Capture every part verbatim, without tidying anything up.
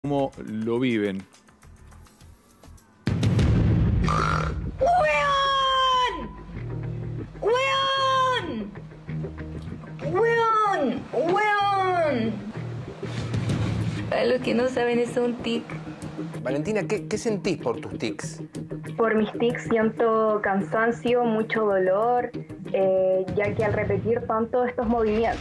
cómo lo viven. ¡Weón! ¡Weón! ¡Weón! ¡Weón! Para los que no saben, es un tic. Valentina, ¿qué, qué sentís por tus tics? Por mis tics siento cansancio, mucho dolor, eh, ya que al repetir tanto estos movimientos,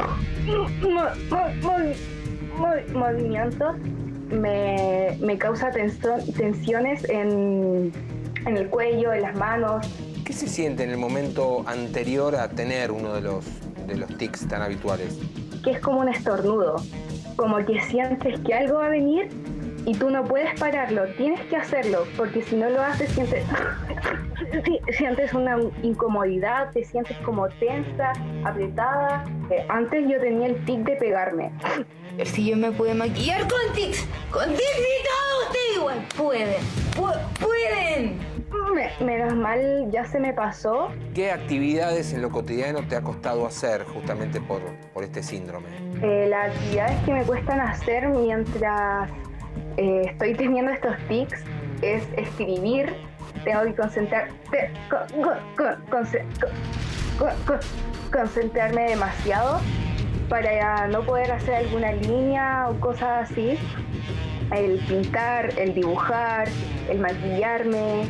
movimientos me, me causa tensión, tensiones en, en el cuello, en las manos. ¿Qué se siente en el momento anterior a tener uno de los, de los tics tan habituales? Que es como un estornudo, como que sientes que algo va a venir y tú no puedes pararlo, tienes que hacerlo, porque si no lo haces sientes, sientes una incomodidad, te sientes como tensa, apretada. Eh, antes yo tenía el tic de pegarme. Si yo me puedo maquillar con tics, con tics y todo, ustedes igual pueden, pu pueden. Me, menos mal ya se me pasó. ¿Qué actividades en lo cotidiano te ha costado hacer justamente por, por este síndrome? Eh, las actividades que me cuestan hacer mientras eh, estoy teniendo estos tics es escribir. Tengo que concentrar, te, con, con, con, con, con, concentrarme demasiado para no poder hacer alguna línea o cosas así. El pintar, el dibujar, el maquillarme.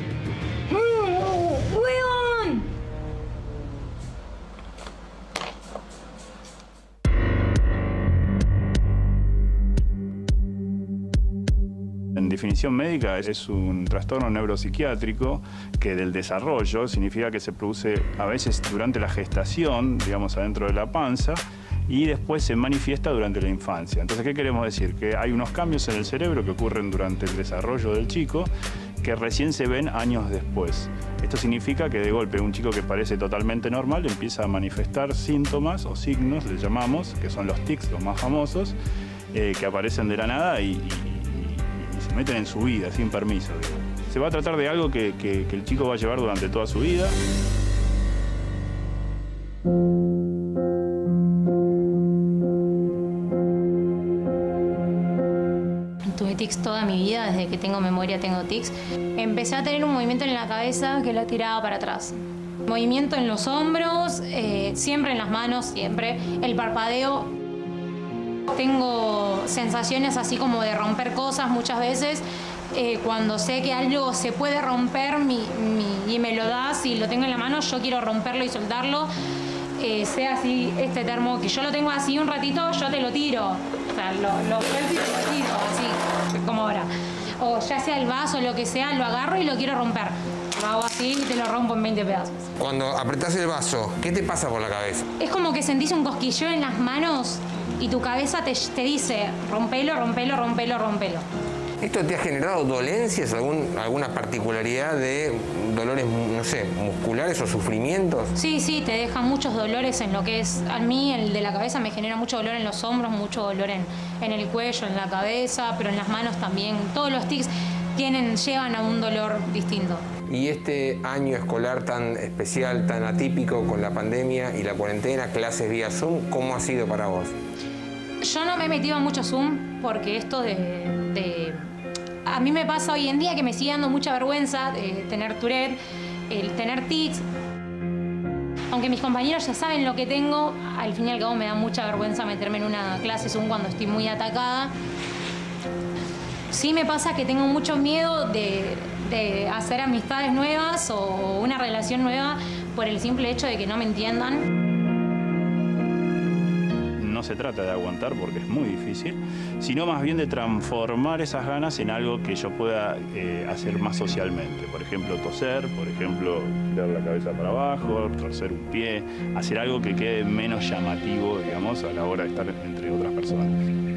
¡Weón! En definición médica es un trastorno neuropsiquiátrico que del desarrollo significa que se produce a veces durante la gestación, digamos adentro de la panza, y después se manifiesta durante la infancia. Entonces, ¿qué queremos decir? Que hay unos cambios en el cerebro que ocurren durante el desarrollo del chico que recién se ven años después. Esto significa que de golpe un chico que parece totalmente normal empieza a manifestar síntomas o signos, le llamamos, que son los tics, los más famosos, eh, que aparecen de la nada y, y, y, y se meten en su vida sin permiso, digamos. Se va a tratar de algo que, que, que el chico va a llevar durante toda su vida. Tuve tics toda mi vida, desde que tengo memoria tengo tics. Empecé a tener un movimiento en la cabeza que la tiraba para atrás. Movimiento en los hombros, eh, siempre en las manos, siempre. El parpadeo. Tengo sensaciones así como de romper cosas muchas veces. Eh, cuando sé que algo se puede romper mi, mi, y me lo das y lo tengo en la mano, yo quiero romperlo y soltarlo. Eh, sea así este termo, que yo lo tengo así un ratito, yo te lo tiro. O sea, lo, lo suelto y te lo tiro, así, como ahora. O ya sea el vaso, lo que sea, lo agarro y lo quiero romper. Lo hago así y te lo rompo en veinte pedazos. Cuando apretás el vaso, ¿qué te pasa por la cabeza? Es como que sentís un cosquilleo en las manos y tu cabeza te, te dice, rompelo, rompelo, rompelo, rompelo. ¿Esto te ha generado dolencias, algún, alguna particularidad de dolores, no sé, musculares o sufrimientos? Sí, sí, te deja muchos dolores en lo que es... A mí el de la cabeza me genera mucho dolor en los hombros, mucho dolor en, en el cuello, en la cabeza, pero en las manos también. Todos los tics tienen, llevan a un dolor distinto. Y este año escolar tan especial, tan atípico con la pandemia y la cuarentena, clases vía Zoom, ¿cómo ha sido para vos? Yo no me he metido a mucho Zoom porque esto de... de a mí me pasa hoy en día que me sigue dando mucha vergüenza eh, tener Tourette, el tener tics. Aunque mis compañeros ya saben lo que tengo, al fin y al cabo me da mucha vergüenza meterme en una clase Zoom cuando estoy muy atacada. Sí me pasa que tengo mucho miedo de, de hacer amistades nuevas o una relación nueva por el simple hecho de que no me entiendan. No se trata de aguantar porque es muy difícil, sino más bien de transformar esas ganas en algo que yo pueda eh, hacer más socialmente. Por ejemplo, toser, por ejemplo, girar la cabeza para abajo, torcer un pie, hacer algo que quede menos llamativo, digamos, a la hora de estar entre otras personas.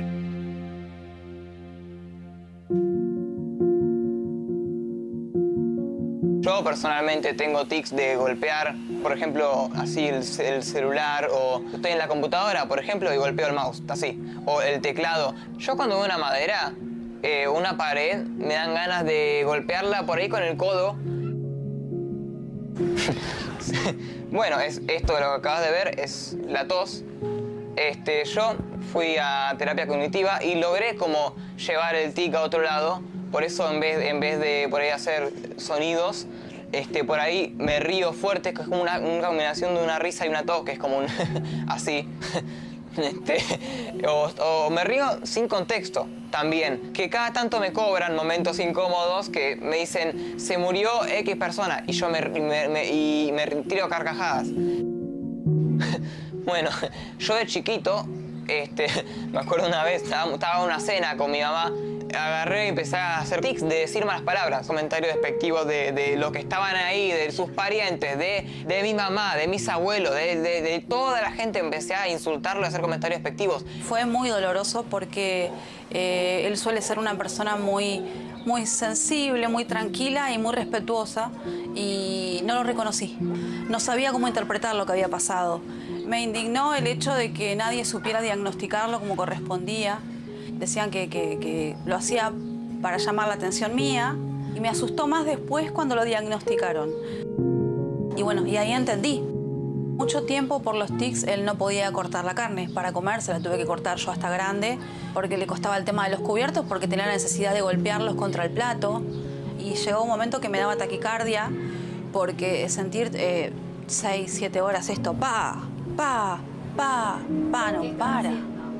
Yo personalmente tengo tics de golpear, por ejemplo, así el, el celular, o estoy en la computadora, por ejemplo, y golpeo el mouse, así, o el teclado. Yo cuando veo una madera, eh, una pared, me dan ganas de golpearla por ahí con el codo. Bueno, es, esto de lo que acabas de ver es la tos. este, yo fui a terapia cognitiva y logré como llevar el tic a otro lado. Por eso en vez, en vez de por ahí hacer sonidos, este, por ahí me río fuerte, que es como una, una combinación de una risa y una tos, que es como un así. Este, o, o me río sin contexto también, que cada tanto me cobran momentos incómodos que me dicen se murió X persona y yo me, me, me, y me tiro carcajadas. Bueno, yo de chiquito, este, me acuerdo una vez, estaba, estaba en una cena con mi mamá, agarré y empecé a hacer tics de decir malas palabras, comentarios despectivos de, de los que estaban ahí, de sus parientes, de, de mi mamá, de mis abuelos, de, de, de toda la gente. Empecé a insultarlo, a hacer comentarios despectivos. Fue muy doloroso porque eh, él suele ser una persona muy, muy sensible, muy tranquila y muy respetuosa, y no lo reconocí. No sabía cómo interpretar lo que había pasado. Me indignó el hecho de que nadie supiera diagnosticarlo como correspondía. Decían que, que, que lo hacía para llamar la atención mía, y me asustó más después cuando lo diagnosticaron. Y bueno, y ahí entendí. Mucho tiempo por los tics él no podía cortar la carne. Para comer se la tuve que cortar yo hasta grande, porque le costaba el tema de los cubiertos, porque tenía la necesidad de golpearlos contra el plato. Y llegó un momento que me daba taquicardia, porque sentir eh, seis, siete horas esto, pa, pa, pa, pa, no para.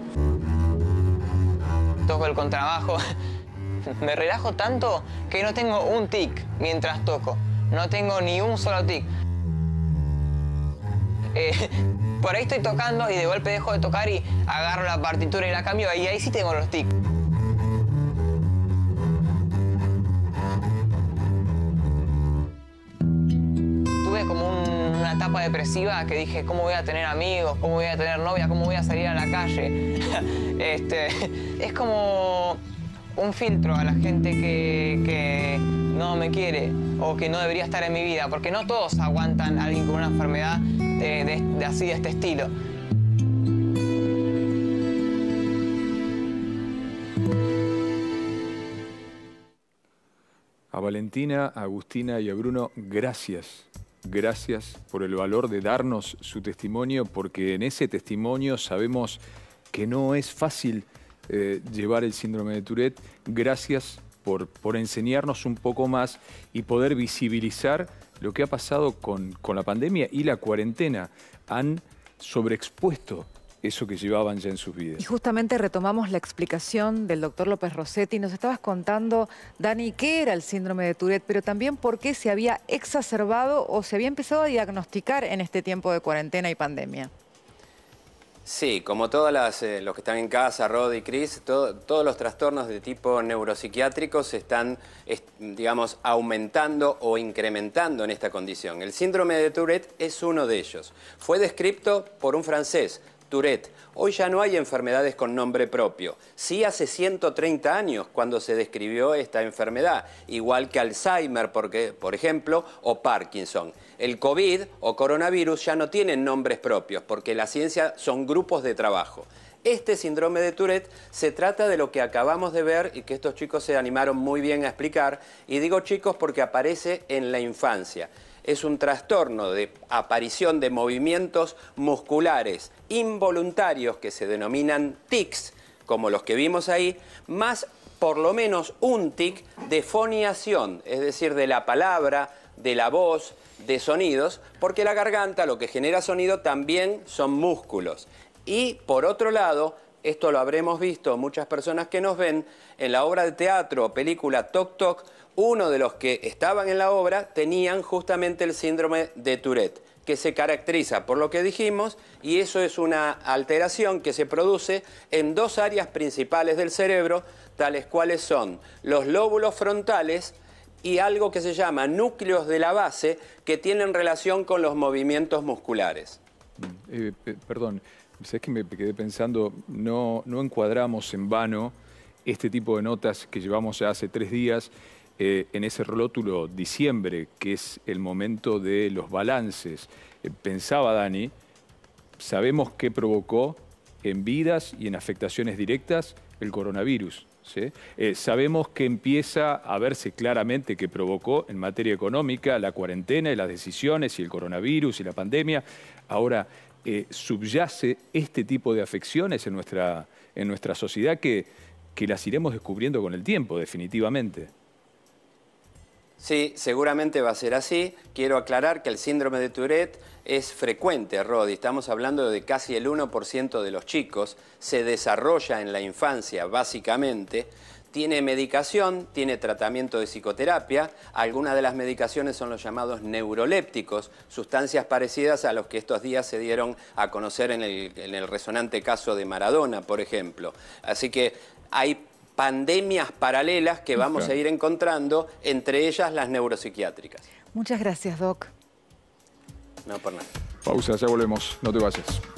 Toco el contrabajo, me relajo tanto que no tengo un tic mientras toco. No tengo ni un solo tic. Eh, por ahí estoy tocando y de golpe dejo de tocar y agarro la partitura y la cambio, y ahí sí tengo los tics. Tuve como un, una etapa depresiva que dije, ¿cómo voy a tener amigos? ¿Cómo voy a tener novia? ¿Cómo voy a salir a la calle? este, es como un filtro a la gente que, que no me quiere o que no debería estar en mi vida, porque no todos aguantan a alguien con una enfermedad de, de, de así, de este estilo. A Valentina, a Agustina y a Bruno, gracias. Gracias por el valor de darnos su testimonio, porque en ese testimonio sabemos que no es fácil eh, llevar el síndrome de Tourette. Gracias por, por enseñarnos un poco más y poder visibilizar lo que ha pasado con, con la pandemia y la cuarentena. Han sobreexpuesto eso que llevaban ya en sus vidas. Y justamente retomamos la explicación del doctor López Rossetti. Nos estabas contando, Dani, qué era el síndrome de Tourette, pero también por qué se había exacerbado o se había empezado a diagnosticar en este tiempo de cuarentena y pandemia. Sí, como todos eh, los que están en casa, Rod y Cris, todo, todos los trastornos de tipo neuropsiquiátrico se están, es, digamos, aumentando o incrementando en esta condición. El síndrome de Tourette es uno de ellos. Fue descrito por un francés, Tourette. Hoy ya no hay enfermedades con nombre propio. Sí, hace ciento treinta años cuando se describió esta enfermedad, igual que Alzheimer, porque, por ejemplo, o Parkinson. El COVID o coronavirus ya no tienen nombres propios, porque la ciencia son grupos de trabajo. Este síndrome de Tourette se trata de lo que acabamos de ver y que estos chicos se animaron muy bien a explicar. Y digo chicos porque aparece en la infancia. Es un trastorno de aparición de movimientos musculares involuntarios que se denominan tics, como los que vimos ahí, más por lo menos un tic de foniación, es decir, de la palabra, de la voz, de sonidos, porque la garganta, lo que genera sonido, también son músculos. Y por otro lado, esto lo habremos visto muchas personas que nos ven, en la obra de teatro o película Toc Toc, uno de los que estaban en la obra tenían justamente el síndrome de Tourette, que se caracteriza por lo que dijimos, y eso es una alteración que se produce en dos áreas principales del cerebro, tales cuales son los lóbulos frontales y algo que se llama núcleos de la base, que tienen relación con los movimientos musculares. Eh, eh, perdón, ¿sabes que me quedé pensando? No, no encuadramos en vano este tipo de notas que llevamos ya hace tres días eh, en ese rótulo diciembre, que es el momento de los balances. Eh, pensaba Dani, sabemos qué provocó en vidas y en afectaciones directas el coronavirus. ¿Sí? Eh, sabemos que empieza a verse claramente que provocó en materia económica la cuarentena y las decisiones y el coronavirus y la pandemia. Ahora, eh, subyace este tipo de afecciones en nuestra, en nuestra sociedad que, que las iremos descubriendo con el tiempo, definitivamente. Sí, seguramente va a ser así. Quiero aclarar que el síndrome de Tourette es frecuente, Rodi. Estamos hablando de casi el uno por ciento de los chicos. Se desarrolla en la infancia, básicamente. Tiene medicación, tiene tratamiento de psicoterapia. Algunas de las medicaciones son los llamados neurolépticos, sustancias parecidas a los que estos días se dieron a conocer en el, en el resonante caso de Maradona, por ejemplo. Así que hay pandemias paralelas que vamos okay. a ir encontrando, entre ellas las neuropsiquiátricas. Muchas gracias, Doc. No, por nada. Pausa, ya volvemos. No te vayas.